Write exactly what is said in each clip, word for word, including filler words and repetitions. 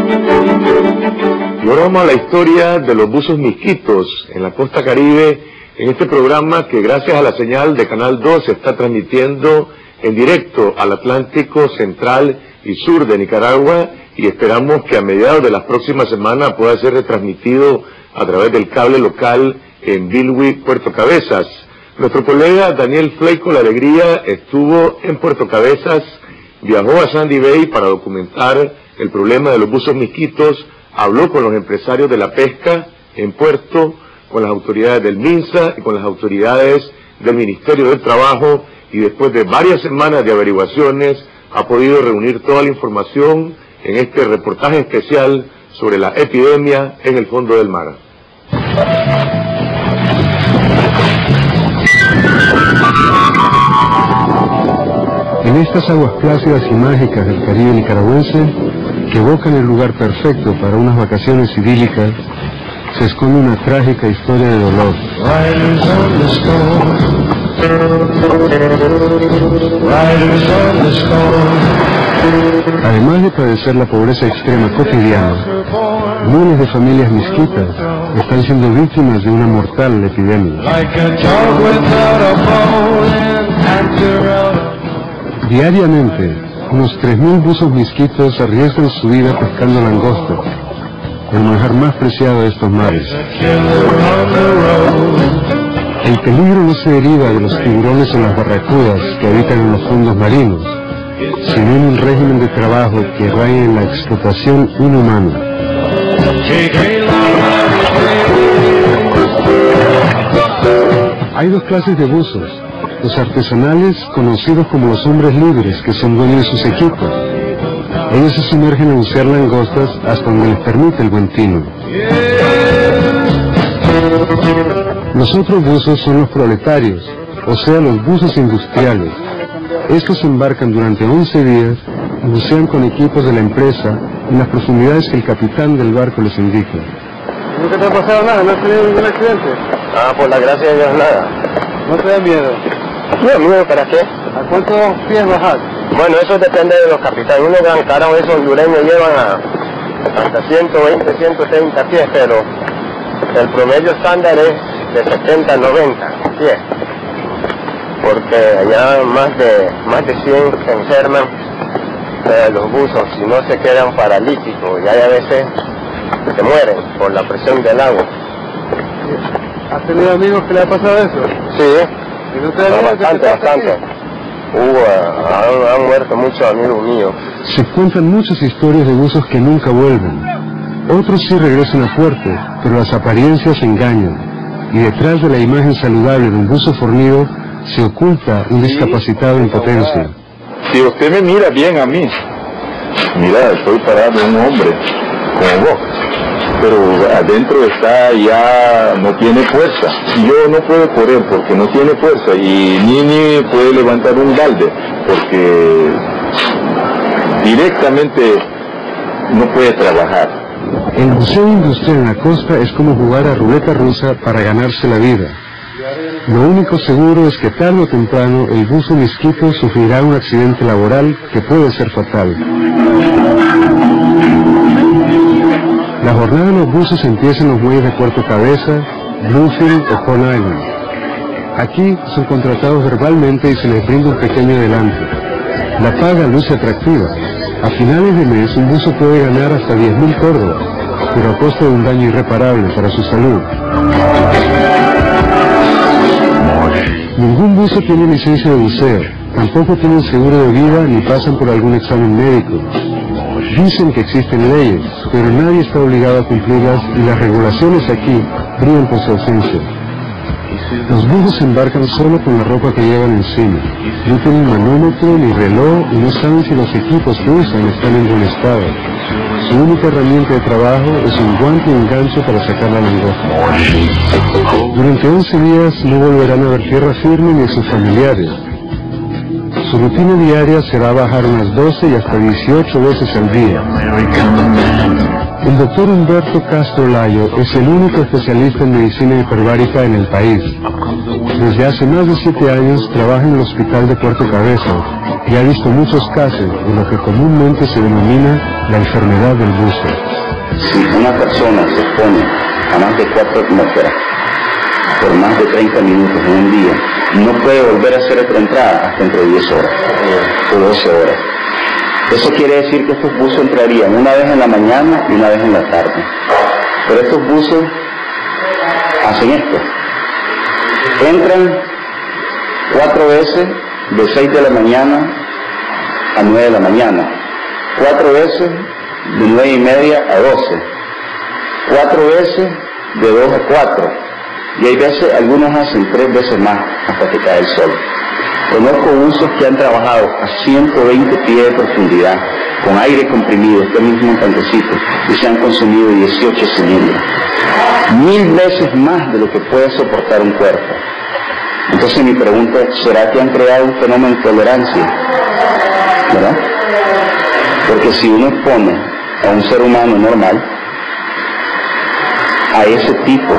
Y ahora vamos a la historia de los buzos misquitos en la costa caribe, en este programa que gracias a la señal de Canal dos se está transmitiendo en directo al Atlántico Central y Sur de Nicaragua, y esperamos que a mediados de las próximas semanas pueda ser retransmitido a través del cable local en Bilwi, Puerto Cabezas. Nuestro colega Daniel Fleico La Alegría estuvo en Puerto Cabezas, viajó a Sandy Bay para documentar el problema de los buzos misquitos, habló con los empresarios de la pesca en Puerto, con las autoridades del MINSA y con las autoridades del Ministerio del Trabajo, y después de varias semanas de averiguaciones ha podido reunir toda la información en este reportaje especial sobre la epidemia en el fondo del mar. En estas aguas plácidas y mágicas del Caribe nicaragüense, que evocan el lugar perfecto para unas vacaciones idílicas, se esconde una trágica historia de dolor. Además de padecer la pobreza extrema cotidiana, miles de familias misquitas están siendo víctimas de una mortal epidemia. Diariamente, unos tres mil buzos misquitos arriesgan su vida pescando langostas, el manjar más preciado de estos mares. El peligro no se deriva de los tiburones o las barracudas que habitan en los fondos marinos, sino en un régimen de trabajo que raya en la explotación inhumana. Hay dos clases de buzos: los artesanales, conocidos como los hombres libres, que son dueños de sus equipos. Ellos se sumergen a bucear langostas hasta donde les permite el buen tino. Los otros buzos son los proletarios, o sea, los buzos industriales. Estos se embarcan durante once días y bucean con equipos de la empresa en las profundidades que el capitán del barco les indica. ¿Nunca te ha pasado nada? ¿No has tenido ningún accidente? Ah, por la gracia de Dios, nada. ¿No te da miedo? No, ¿miedo para qué? ¿A cuántos pies bajas? Bueno, eso depende de los capitanes. Unos gran carajos, esos hondureños llevan a hasta ciento veinte, ciento treinta pies, pero el promedio estándar es de setenta a noventa pies. Porque allá más de más de cien se enferman de los buzos y no se quedan paralíticos, y hay a veces se mueren por la presión del agua. ¿Has tenido amigos que le ha pasado eso? Sí, ¿Y no te da no, miedo bastante, que te pase bastante. así? Hubo, han, han muerto muchos amigos míos. Se cuentan muchas historias de buzos que nunca vuelven. Otros sí regresan a puerto, pero las apariencias engañan, y detrás de la imagen saludable de un buzo fornido se oculta un discapacitado en potencia. Si usted me mira bien a mí, mira, estoy parado un hombre como vos, pero adentro está ya, no tiene fuerza. Yo no puedo correr porque no tiene fuerza, y ni, ni puede levantar un balde porque directamente no puede trabajar. El buceo industrial en la costa es como jugar a ruleta rusa para ganarse la vida. Lo único seguro es que tarde o temprano el buzo misquito sufrirá un accidente laboral que puede ser fatal. La jornada de los buzos empieza en los muelles de Puerto Cabezas, Bluefield o Corn Island. Aquí son contratados verbalmente y se les brinda un pequeño adelanto. La paga luce atractiva. A finales de mes un buzo puede ganar hasta diez mil córdobas, pero a costa de un daño irreparable para su salud. Ningún buzo tiene licencia de buceo, tampoco tienen seguro de vida ni pasan por algún examen médico. Dicen que existen leyes, pero nadie está obligado a cumplirlas, y las regulaciones aquí brillan por su ausencia. Los buzos se embarcan solo con la ropa que llevan encima. No tienen manómetro ni reloj y no saben si los equipos que usan están en buen estado. Su única herramienta de trabajo es un guante y un gancho para sacar la langosta. Durante once días no volverán a ver tierra firme ni a sus familiares. Su rutina diaria será bajar unas doce y hasta dieciocho veces al día. El doctor Humberto Castro Layo es el único especialista en medicina hiperbárica en el país. Desde hace más de siete años trabaja en el hospital de Puerto Cabezas y ha visto muchos casos de lo que comúnmente se denomina la enfermedad del buzo. Si una persona se expone a más de cuatro atmósferas por más de treinta minutos en un día, no puede volver a hacer otra entrada hasta dentro de diez horas o doce horas. Eso quiere decir que estos buzos entrarían una vez en la mañana y una vez en la tarde. Pero estos buzos hacen esto. Entran cuatro veces de seis de la mañana a nueve de la mañana. Cuatro veces de nueve y media a doce. Cuatro veces de dos a cuatro. Y hay veces, algunos hacen tres veces más hasta que cae el sol. Conozco buzos que han trabajado a ciento veinte pies de profundidad, con aire comprimido, este mismo tanquecito, y se han consumido dieciocho cilindros. Mil veces más de lo que puede soportar un cuerpo. Entonces mi pregunta es, ¿será que han creado un fenómeno de tolerancia? ¿Verdad? Porque si uno expone a un ser humano normal a ese tipo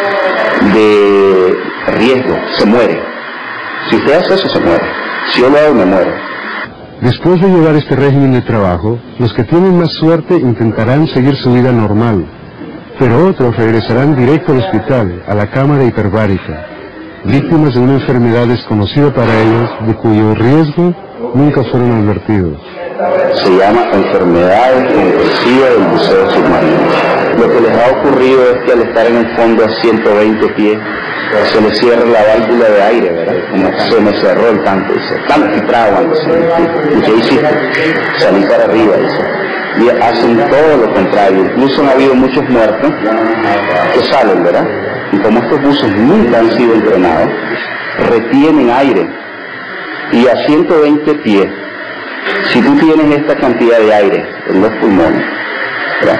de riesgo, se muere. Si usted hace eso, se muere. Si yo lo hago, me muero. Después de llevar este régimen de trabajo, los que tienen más suerte intentarán seguir su vida normal, pero otros regresarán directo al hospital, a la cámara hiperbárica, víctimas de una enfermedad desconocida para ellos, de cuyo riesgo nunca fueron advertidos. Se llama enfermedad compulsiva del buceo submarino. Lo que les ha ocurrido es que al estar en el fondo a ciento veinte pies, se les cierra la válvula de aire, ¿verdad? Como se me cerró el tanque, dice, tanque trago, ¿y qué hiciste? Salí para arriba, dice. Y hacen todo lo contrario. Incluso han habido muchos muertos que salen, ¿verdad? Y como estos buzos nunca han sido entrenados, retienen aire. Y a ciento veinte pies, si tú tienes esta cantidad de aire en los pulmones, ¿verdad?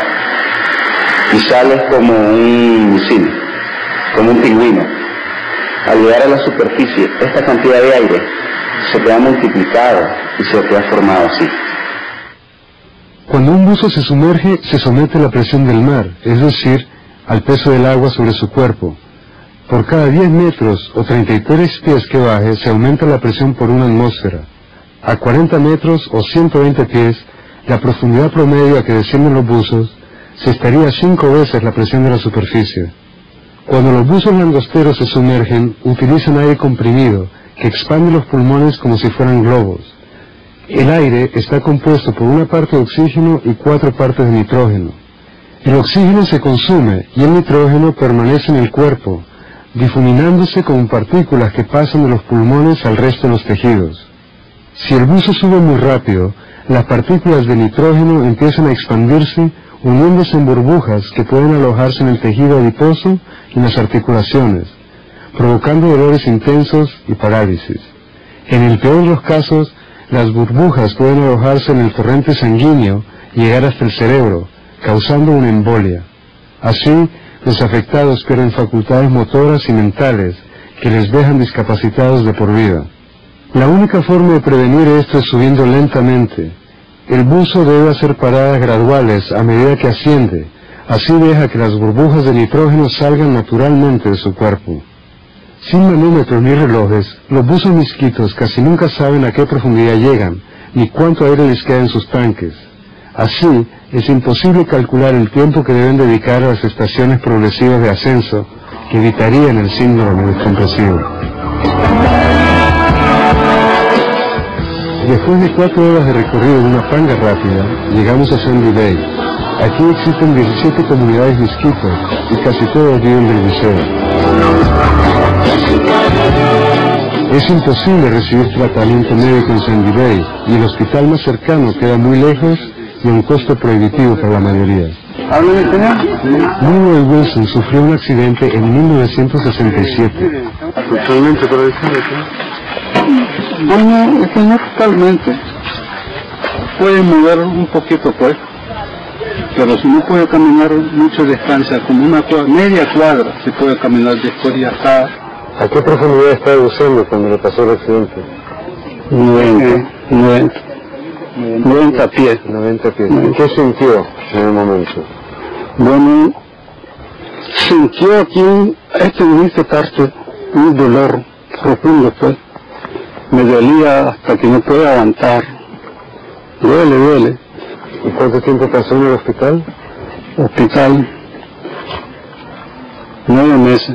Y sales como un misil, como un pingüino, al llegar a la superficie, esta cantidad de aire se te ha multiplicado y se te ha formado así. Cuando un buzo se sumerge, se somete a la presión del mar, es decir, al peso del agua sobre su cuerpo. Por cada diez metros o treinta y tres pies que baje, se aumenta la presión por una atmósfera. A cuarenta metros o ciento veinte pies, la profundidad promedio a que descienden los buzos, se estaría cinco veces la presión de la superficie. Cuando los buzos langosteros se sumergen, utilizan aire comprimido, que expande los pulmones como si fueran globos. El aire está compuesto por una parte de oxígeno y cuatro partes de nitrógeno. El oxígeno se consume y el nitrógeno permanece en el cuerpo, difuminándose como partículas que pasan de los pulmones al resto de los tejidos. Si el buzo sube muy rápido, las partículas de nitrógeno empiezan a expandirse, uniéndose en burbujas que pueden alojarse en el tejido adiposo y en las articulaciones, provocando dolores intensos y parálisis. En el peor de los casos, las burbujas pueden alojarse en el torrente sanguíneo y llegar hasta el cerebro, causando una embolia. Así, los afectados pierden facultades motoras y mentales que les dejan discapacitados de por vida. La única forma de prevenir esto es subiendo lentamente. El buzo debe hacer paradas graduales a medida que asciende, así deja que las burbujas de nitrógeno salgan naturalmente de su cuerpo. Sin manómetros ni relojes, los buzos misquitos casi nunca saben a qué profundidad llegan, ni cuánto aire les queda en sus tanques. Así, es imposible calcular el tiempo que deben dedicar a las estaciones progresivas de ascenso, que evitarían el síndrome descompresivo. Después de cuatro horas de recorrido en una panga rápida, llegamos a Sandy Bay. Aquí existen diecisiete comunidades misquitos y casi todos viven del buceo. Es imposible recibir tratamiento médico en Sandy Bay y el hospital más cercano queda muy lejos y a un costo prohibitivo para la mayoría. ¿Habla en español? Leroy Wilson sufrió un accidente en mil novecientos sesenta y siete. Totalmente, pero decirle que... Bueno, es que no totalmente. Puede mover un poquito, pues. Pero si no puede caminar mucha distancia, como una cuadra, media cuadra, si puede caminar después y hasta... ¿A qué profundidad estaba buceando cuando le pasó el accidente? noventa, noventa. noventa pies. noventa pies. ¿Qué sintió en el momento? Bueno, sintió aquí, este en esta parte, un dolor profundo, pues. me dolía hasta que no pude aguantar. Duele, duele. ¿Y cuánto tiempo pasó en el hospital? Hospital, nueve meses.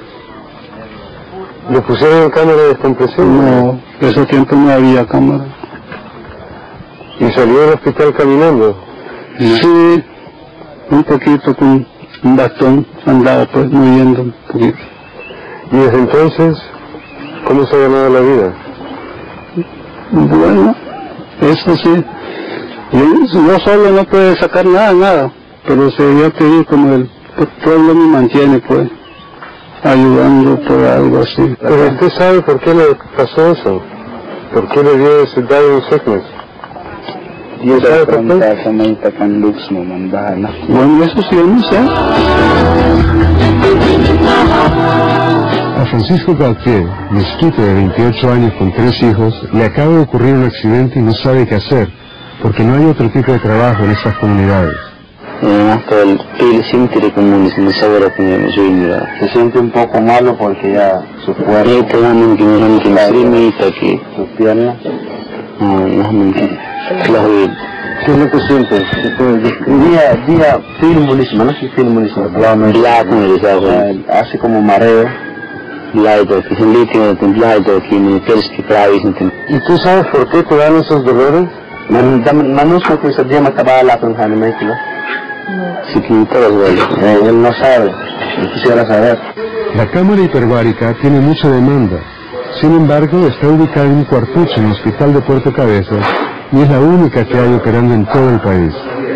¿Le pusieron en cámara de descompresión? No, en ese tiempo no había cámara. ¿Y salió del hospital caminando? Sí, un poquito con un bastón, andaba pues moviendo un poquito. ¿Y desde entonces, cómo se ha ganado la vida? Bueno, eso sí. Yo, yo solo no puedo sacar nada, nada. Pero sería pedir como el pueblo me mantiene, pues, ayudando por algo así. Pero usted sabe por qué le pasó eso. ¿Por qué le dio ese dying sickness? ¿Y sabe por qué? Bueno, eso sí, yo no sé. A Francisco Gautier, mezquito de veintiocho años con tres hijos, le acaba de ocurrir un accidente y no sabe qué hacer, porque no hay otro tipo de trabajo en estas comunidades. Se siente un poco malo porque ya su cuerpo, sus piernas, ¿Qué es lo que siente? día, día, filmulismo, no sé filmulismo, hace como mareo. ¿Y tú sabes por qué te dan esos dolores? Él no sabe, yo quisiera saber. La cámara hiperbárica tiene mucha demanda. Sin embargo, está ubicada en un cuartucho en el hospital de Puerto Cabezas y es la única que hay operando en todo el país.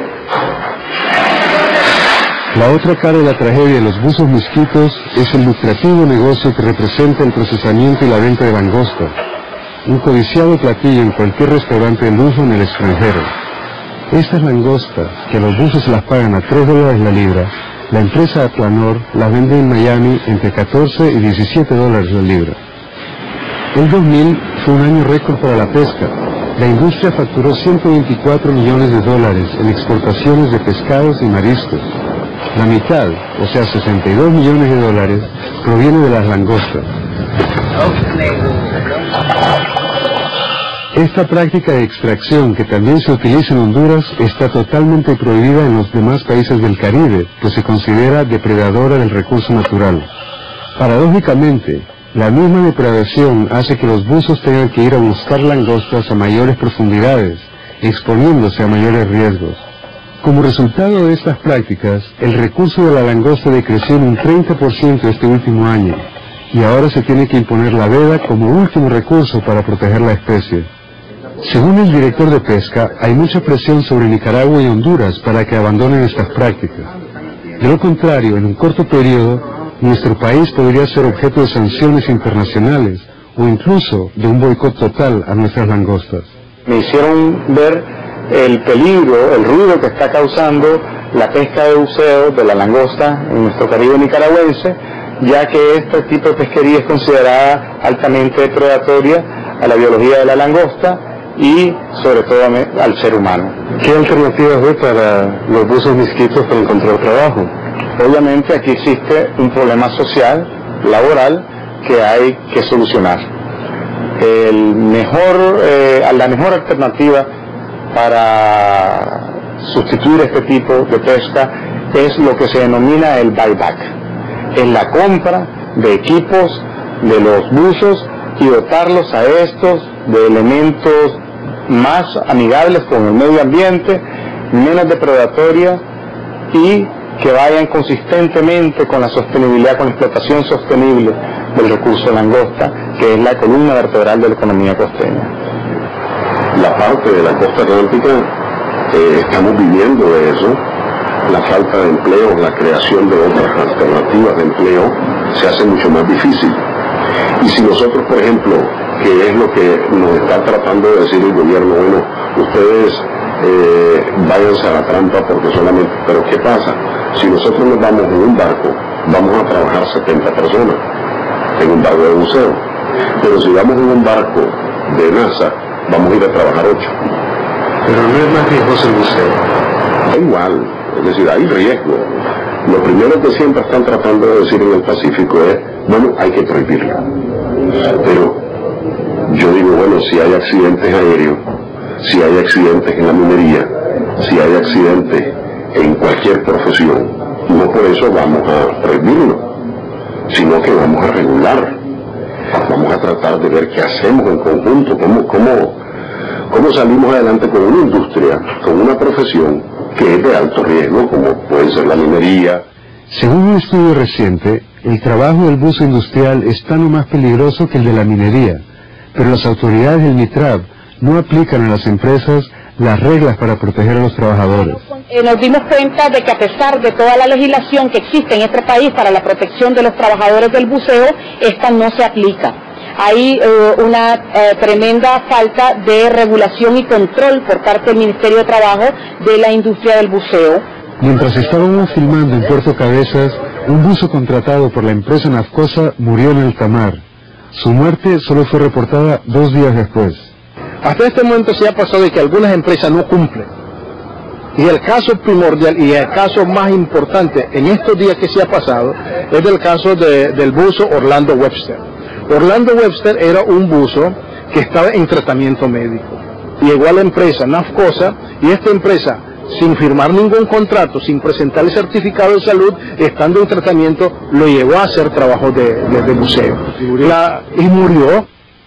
La otra cara de la tragedia de los buzos mosquitos es el lucrativo negocio que representa el procesamiento y la venta de langosta, un codiciado platillo en cualquier restaurante de lujo en el extranjero. Estas langostas, que a los buzos las pagan a tres dólares la libra, la empresa Atlanor las vende en Miami entre catorce y diecisiete dólares la libra. El dos mil fue un año récord para la pesca. La industria facturó ciento veinticuatro millones de dólares en exportaciones de pescados y mariscos. La mitad, o sea sesenta y dos millones de dólares, proviene de las langostas. Esta práctica de extracción, que también se utiliza en Honduras, está totalmente prohibida en los demás países del Caribe, pues se considera depredadora del recurso natural. Paradójicamente, la misma depredación hace que los buzos tengan que ir a buscar langostas a mayores profundidades, exponiéndose a mayores riesgos. Como resultado de estas prácticas, el recurso de la langosta decreció en un treinta por ciento este último año, y ahora se tiene que imponer la veda como último recurso para proteger la especie. Según el director de pesca, hay mucha presión sobre Nicaragua y Honduras para que abandonen estas prácticas. De lo contrario, en un corto periodo, nuestro país podría ser objeto de sanciones internacionales o incluso de un boicot total a nuestras langostas. Me hicieron ver el peligro, el ruido que está causando la pesca de buceo de la langosta en nuestro Caribe nicaragüense, ya que este tipo de pesquería es considerada altamente predatoria a la biología de la langosta y sobre todo al ser humano. ¿Qué alternativas ve para los buzos mosquitos para encontrar trabajo? Obviamente aquí existe un problema social, laboral, que hay que solucionar. El mejor, eh, la mejor alternativa para sustituir este tipo de pesca es lo que se denomina el buyback. Es la compra de equipos de los buzos y dotarlos a estos de elementos más amigables con el medio ambiente, menos depredatorias y que vayan consistentemente con la sostenibilidad, con la explotación sostenible del recurso de langosta, que es la columna vertebral de la economía costeña. La parte de la costa atlántica, eh, estamos viviendo de eso. La falta de empleo, la creación de otras alternativas de empleo se hace mucho más difícil. Y si nosotros, por ejemplo, que es lo que nos está tratando de decir el gobierno, bueno, ustedes eh, váyanse a la trampa porque solamente... Pero ¿qué pasa? Si nosotros nos vamos en un barco, vamos a trabajar setenta personas en un barco de buceo. Pero si vamos en un barco de NASA, vamos a ir a trabajar ocho. Pero no es más riesgoso el buceo. Da igual, es decir, hay riesgo. Lo primero que siempre están tratando de decir en el Pacífico es, bueno, hay que prohibirlo. Pero yo digo, bueno, si hay accidentes aéreos, si hay accidentes en la minería, si hay accidentes en cualquier profesión, no por eso vamos a prohibirlo, sino que vamos a regular, vamos a tratar de ver qué hacemos en conjunto, cómo, cómo, cómo salimos adelante con una industria, con una profesión que es de alto riesgo, como puede ser la minería. Según un estudio reciente, el trabajo del buzo industrial es tan o más peligroso que el de la minería, pero las autoridades del MITRAB no aplican a las empresas las reglas para proteger a los trabajadores. Eh, nos dimos cuenta de que a pesar de toda la legislación que existe en este país para la protección de los trabajadores del buceo, esta no se aplica. Hay eh, una eh, tremenda falta de regulación y control por parte del Ministerio de Trabajo de la industria del buceo. Mientras estábamos filmando en Puerto Cabezas, un buzo contratado por la empresa Nafcosa murió en alta mar. Su muerte solo fue reportada dos días después. Hasta este momento se ha pasado de que algunas empresas no cumplen. Y el caso primordial y el caso más importante en estos días que se ha pasado es el caso de, del buzo Orlando Webster. Orlando Webster era un buzo que estaba en tratamiento médico. Llegó a la empresa Nafcosa y esta empresa, sin firmar ningún contrato, sin presentar el certificado de salud, estando en tratamiento, lo llevó a hacer trabajo de, de, de buceo. La, y murió.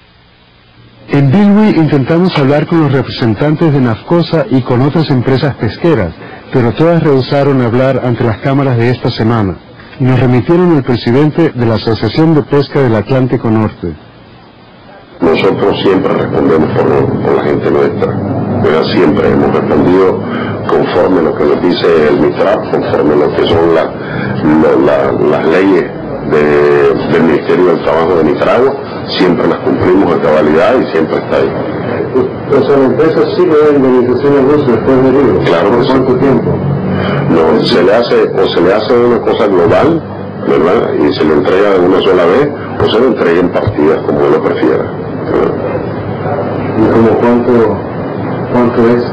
En Bilwi intentamos hablar con los representantes de Nafcosa y con otras empresas pesqueras, pero todas rehusaron hablar ante las cámaras de esta semana, y nos remitieron al presidente de la Asociación de Pesca del Atlántico Norte. Nosotros siempre respondemos por, por la gente nuestra, pero siempre hemos respondido conforme lo que nos dice el MITRAB, conforme lo que son la, lo, la, las leyes de, del Ministerio del Trabajo de Nicaragua, siempre las cumplimos a cabalidad y siempre está ahí. O sea, la empresa sí le da indemnización al buzo después de herido. Claro que sí. ¿Por cuánto tiempo? No, se le hace, o se le hace una cosa global, ¿verdad? Y se le entrega de una sola vez, o se le entrega en partidas, como él lo prefiera. ¿Verdad? ¿Y como cuánto, cuánto es?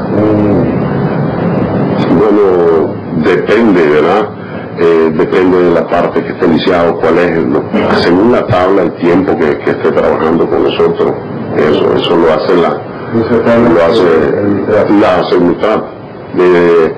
Bueno, depende, ¿verdad? Eh, depende de la parte que esté iniciado, cuál es, lo, según la tabla, el tiempo que, que esté trabajando con nosotros, eso, eso lo hace la, lo hace, la hace el MITRAB. Eh,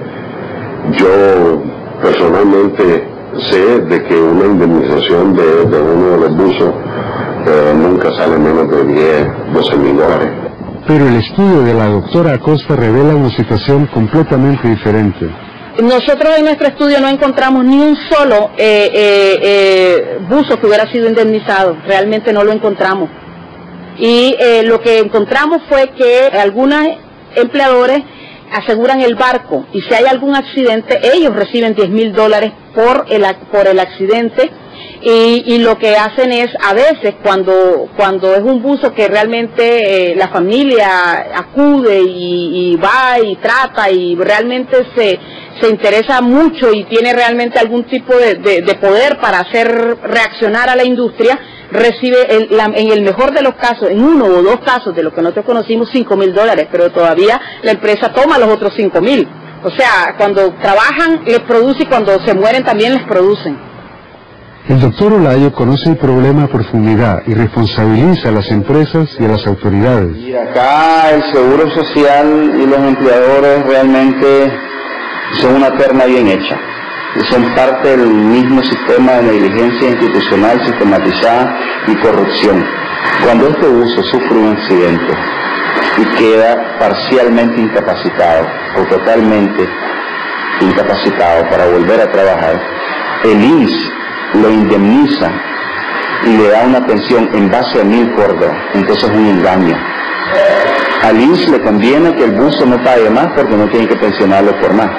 yo personalmente sé de que una indemnización de, de uno de los buzos eh, nunca sale menos de diez, doce mil dólares. Pero el estudio de la doctora Acosta revela una situación completamente diferente. Nosotros en nuestro estudio no encontramos ni un solo eh, eh, eh, buzo que hubiera sido indemnizado, realmente no lo encontramos. Y eh, lo que encontramos fue que algunos empleadores aseguran el barco y si hay algún accidente ellos reciben diez mil dólares por el, por el accidente. Y, y lo que hacen es, a veces, cuando cuando es un buzo que realmente eh, la familia acude y, y va y trata y realmente se, se interesa mucho y tiene realmente algún tipo de, de, de poder para hacer reaccionar a la industria, recibe el, la, en el mejor de los casos, en uno o dos casos de lo que nosotros conocimos, cinco mil dólares, pero todavía la empresa toma los otros cinco mil. O sea, cuando trabajan les produce y cuando se mueren también les producen. El doctor Olayo conoce el problema a profundidad y responsabiliza a las empresas y a las autoridades. Y acá el Seguro Social y los empleadores realmente son una terna bien hecha. Son parte del mismo sistema de negligencia institucional sistematizada y corrupción. Cuando este buzo sufre un accidente y queda parcialmente incapacitado o totalmente incapacitado para volver a trabajar, el I N S lo indemniza y le da una pensión en base a mil córdobas, entonces es un engaño. Al I N S le conviene que el buzo no pague más porque no tiene que pensionarlo por más.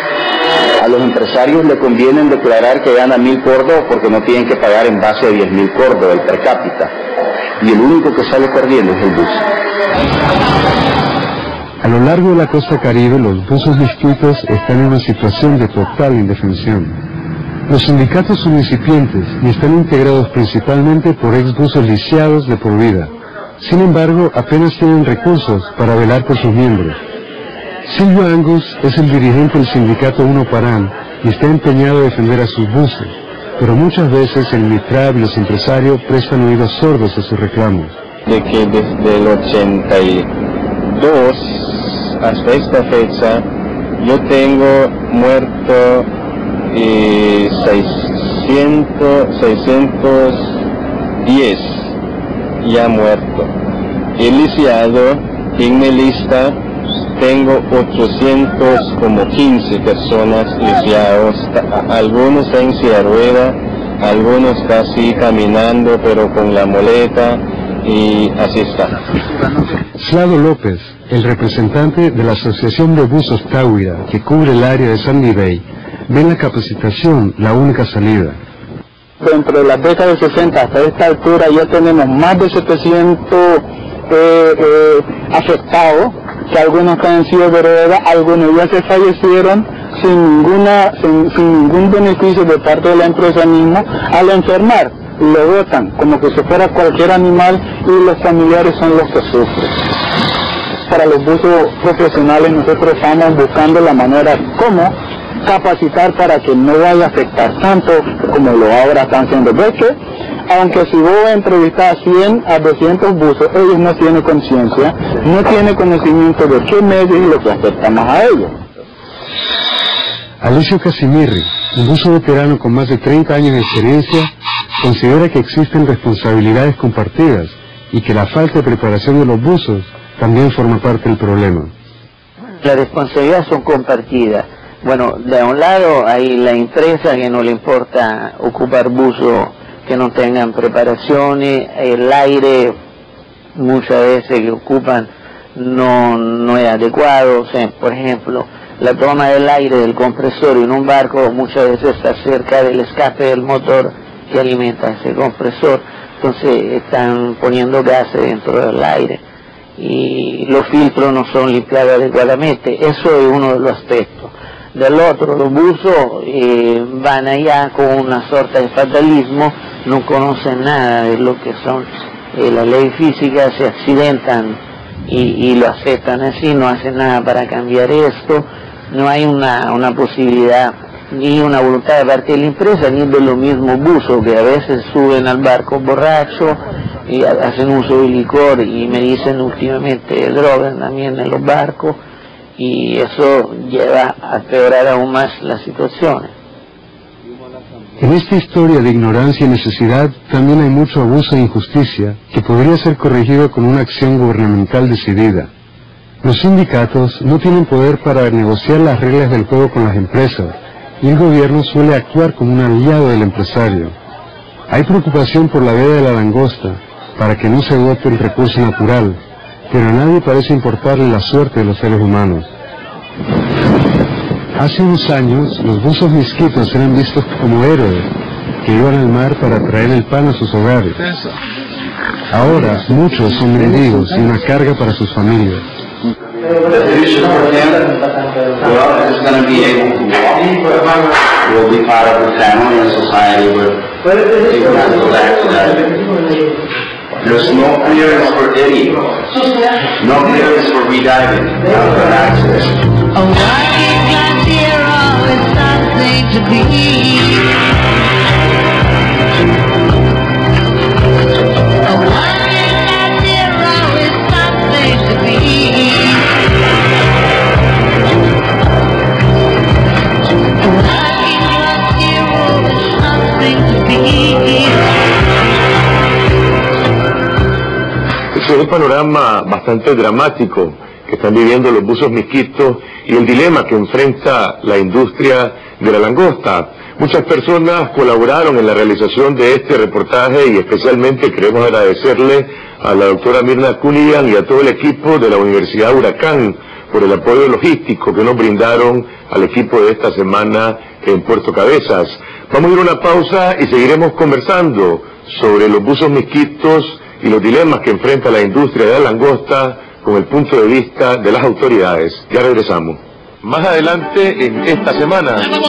A los empresarios le conviene declarar que gana mil córdobas porque no tienen que pagar en base a diez mil córdobas el per cápita. Y el único que sale perdiendo es el buzo. A lo largo de la costa caribe, los buzos distritos están en una situación de total indefensión. Los sindicatos son incipientes y están integrados principalmente por ex-buzos lisiados de por vida. Sin embargo, apenas tienen recursos para velar por sus miembros. Silvio Angus es el dirigente del sindicato Uno Parán y está empeñado a defender a sus buzos, pero muchas veces el MITRAB y los empresarios prestan oídos sordos a sus reclamos. de que desde el ochenta y dos hasta esta fecha yo tengo muerto eh, seiscientos diez ya muerto. He lisiado en mi lista tengo ochocientos quince personas lisiados, algunos en silla de rueda, algunos casi caminando pero con la muleta, y así está. Slado López, el representante de la Asociación de Buzos Táhuira, que cubre el área de Sandy Bay, ve en la capacitación la única salida. Entre las décadas de sesenta hasta esta altura ya tenemos más de setecientos eh, eh, afectados, que algunos están en silla de ruedas, algunos ya se fallecieron sin ninguna sin, sin ningún beneficio de parte de la empresa misma. Al enfermar lo botan como que si fuera cualquier animal y los familiares son los que sufren. Para los buzos profesionales nosotros estamos buscando la manera como capacitar para que no vaya a afectar tanto como lo ahora están haciendo. ¿Ves que? Aunque si vos entrevistas a cien a doscientos buzos, ellos no tienen conciencia, no tienen conocimiento de qué medio y lo que afecta más a ellos. Alessio Casimirri, un buzo veterano con más de treinta años de experiencia, considera que existen responsabilidades compartidas y que la falta de preparación de los buzos también forma parte del problema. Las responsabilidades son compartidas. Bueno, de un lado hay la empresa que no le importa ocupar buzos que no tengan preparaciones, el aire muchas veces que ocupan no, no es adecuado. O sea, por ejemplo, la toma del aire del compresor en un barco muchas veces está cerca del escape del motor que alimenta ese compresor, entonces están poniendo gases dentro del aire y los filtros no son limpiados adecuadamente. Eso es uno de los aspectos. Del otro, los buzos eh, van allá con una sorta de fatalismo, no conocen nada de lo que son eh, la ley física, se accidentan y, y lo aceptan así, no hacen nada para cambiar esto. No hay una, una posibilidad ni una voluntad de parte de la empresa ni de los mismos buzos que a veces suben al barco borracho y hacen uso de licor y me dicen últimamente drogas también en los barcos, y eso lleva a empeorar aún más la situación. En esta historia de ignorancia y necesidad también hay mucho abuso e injusticia que podría ser corregido con una acción gubernamental decidida. Los sindicatos no tienen poder para negociar las reglas del juego con las empresas y el gobierno suele actuar como un aliado del empresario. Hay preocupación por la veda de la langosta para que no se agote el recurso natural, pero a nadie parece importarle la suerte de los seres humanos. Hace unos años, los buzos misquitos eran vistos como héroes que iban al mar para traer el pan a sus hogares. Ahora, muchos son mendigos y una carga para sus familias. The future for him, well, is going to be able to walk, will be part of the family and society, but he will not go back to that. There's no clearance for Eddie, no clearance for rediving, not for access. A working class hero is something to be. A working class hero is something to be. A working class hero is something to be. Es un panorama bastante dramático que están viviendo los buzos misquitos y el dilema que enfrenta la industria de la langosta. Muchas personas colaboraron en la realización de este reportaje y especialmente queremos agradecerle a la doctora Mirna Cunningham y a todo el equipo de la Universidad Huracán por el apoyo logístico que nos brindaron al equipo de esta semana en Puerto Cabezas. Vamos a ir a una pausa y seguiremos conversando sobre los buzos misquitos y los dilemas que enfrenta la industria de la langosta con el punto de vista de las autoridades. Ya regresamos. Más adelante en esta semana.